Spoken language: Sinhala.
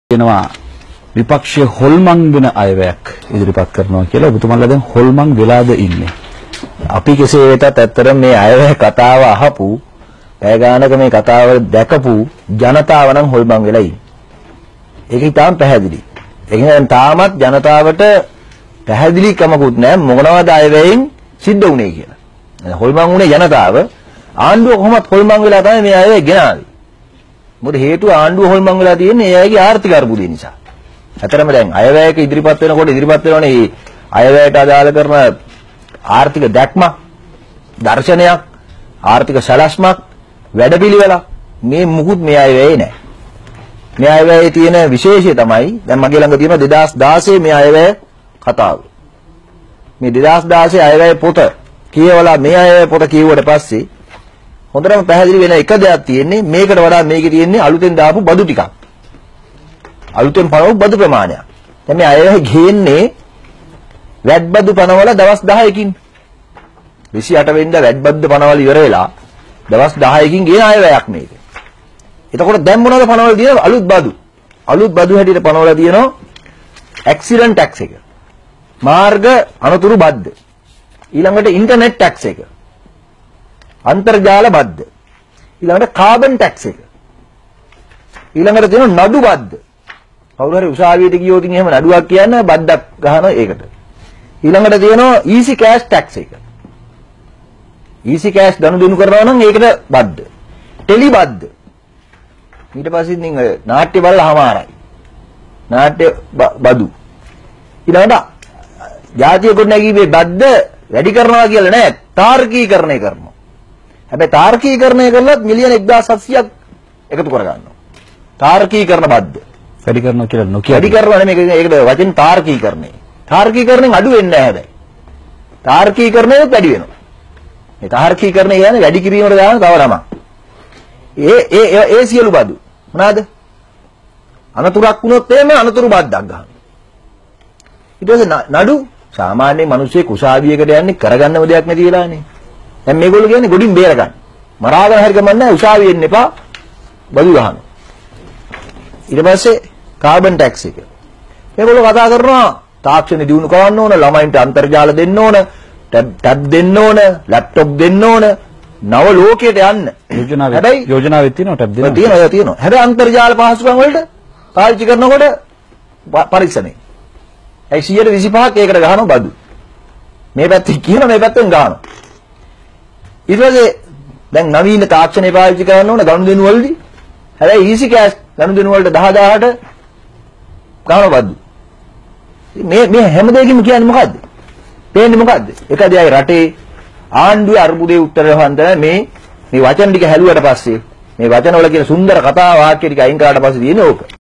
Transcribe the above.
වෙනවා විපක්ෂයේ හොල්මන් වෙන අයවැයක් ඉදිරිපත් කරනවා කියලා ඔබතුමාලා දැන් හොල්මන් වෙලාද ඉන්නේ. අපි කෙසේ වෙතත් ඇත්තටම මේ අයවැය කතාව අහපු පැය ගානක මේ කතාව දැකපු ජනතාව නම් හොල්මන් වෙලා ඉන්නේ. ඒක ඉතාම පැහැදිලි. ඒ කියන්නේ තාමත් ජනතාවට පැහැදිලිකමකුත් නැහැ මොනවද අයවැයෙන් සිද්ධ වුනේ කියලා. හොල්මන් වුනේ ජනතාව ආණ්ඩුව කොහොමද හොල්මන් වෙලා තමයි මේ අයවැය ගෙනාවේ. මොකද හේතුව ආණ්ඩුව හොල්මන් වෙලා තියෙන්නේ ඒ අයගේ ආර්ථික අර්බුදය නිසා. ඇතරම දැන් අයවැයක ඉදිරිපත් වෙනකොට ඉදිරිපත් වෙනවනේ මේ අයවැයට අදාළ කරන ආර්ථික දැක්මක්, දර්ශනයක්, ආර්ථික සැලැස්මක්, වැඩපිළිවෙලක් මේ මුකුත් මේ අයවැයේ නැහැ. මේ අයවැයේ තියෙන විශේෂය තමයි දැන් මගේ ළඟ තියෙන 2016 මේ අයවැය කතාව. මේ 2016 අයවැය පොත කියවලා මේ අයවැය පොත කියුවට පස්සේ හොඳටම පැහැදිලි වෙන එක දෙයක් තියෙන්නේ මේකට වඩා මේකේ තියෙන්නේ අලුතෙන් දාපු බදු ටිකක්. අලුතෙන් පනවපු බදු ප්‍රමාණයක්. දැන් මේ අයවැය ගේන්නේ වැට් බදු පනවල දවස් 10කින්. 28 වෙනිදා වැට් බදු පනවල ඉවර වෙලා දවස් 10කින් ගේන අයවැයක් මේක. එතකොට දැන් මොනවද පනවල තියෙන්නේ අලුත් බදු. අලුත් බදු හැටියට පනවල තියෙනවා ඇක්සිඩන්ට් ටැක්ස් එක. මාර්ග අනතුරු බද්ද. ඊළඟට ඉන්ටර්නෙට් ටැක්ස් එක. අන්තර්ජාල බද්ද. ඊළඟට කාබන් ටැක්ස් එක. ඊළඟට තියෙනවා නඩු බද්ද. කවුරු හරි උසාවියට ගියොත් එහෙම නඩුවක් කියන්නේ බද්දක් ගහනවා ඒකට. ඊළඟට තියෙනවා ඊසි කෑෂ් ටැක්ස් එක. ඊසි කෑෂ් දනුදෙනු කරනවා නම් ඒකට බද්ද. ටෙලි බද්ද. ඊට පස්සේ ඉතින් නාට්‍ය බලලා හමාරයි. නාට්‍ය බදු. ඊළඟට ජාතිය ගොඩනැගීමේ බද්ද වැඩි කරනවා කියලා නෑ තාර්කීකරණය කරනවා. හැබැයි තාර්කීකරණය කළත් මිලියන 1700ක් එකතු කරගන්නවා. තාර්කීකරණ බද්ද. වැඩි කරනවා කියලා නොකිය. වැඩි කරනවා නෙමෙයි ඒකට වචෙන් තාර්කීකරණය. තාර්කීකරණයෙන් අඩු වෙන්නේ නැහැ හැබැයි. තාර්කීකරණයත් වැඩි වෙනවා. මේ තාර්කීකරණය කියන්නේ වැඩි කිරීමකට දාන තව නමක්. ඒ සියලු බදු මොනවාද? අනතුරක් වුණොත් එහෙම අනතුරු බද්දක් ගන්නවා. ඊට පස්සේ නඩු සාමාන්‍ය මිනිස්සේ කුසාවියකට යන්නේ කරගන්නම දෙයක් නැති වෙලානේ. දැන් මේගොල්ලෝ කියන්නේ ගොඩින් බේර ගන්න. මරාගෙන හරි ගමන් නැහැ උසාවිය එන්න එපා බදු ගහනවා. ඊට පස්සේ කාබන් ටැක්ස් එක. මේගොල්ලෝ කතා කරනවා තාක්ෂණ දියුණු කරන්න ඕන, ළමයින්ට අන්තර්ජාල දෙන්න ඕන, ටැබ් දෙන්න ඕන, ලැප්ටොප් දෙන්න ඕන, නව ලෝකයට යන්න. යෝජනාවෙත් තියෙනවා ටැබ් දෙන්න. තියෙනවා. හැබැයි අන්තර්ජාල පහසුකම් වලට පාවිච්චි කරනකොට පරීක්ෂණේ. ඒ 125ක් ඒකට ගහනවා බදු. මේ පැත්තෙන් කියනවා මේ පැත්තෙන් ගහනවා. ඊට පස්සේ දැන් නවීන තාක්ෂණය පාවිච්චි කරන්න ඕන ගනුදෙනු වලදී. හැබැයි ඊසි කෑෂ් ගනුදෙනු වලට 10000ට ගහනවා බදු. මේ හැම දෙයකින්ම කියන්නේ මොකද්ද? පේන්නේ මොකද්ද? එක දෙයයි රටේ ආණ්ඩුවේ අර්බුදේ උත්තර හොයන්න මේ වචන ටික හැලුවට පස්සේ මේ වචන වල කියන සුන්දර කතා වාක්‍ය ටික අයින් කරාට පස්සේ තියෙන්නේ ඕක.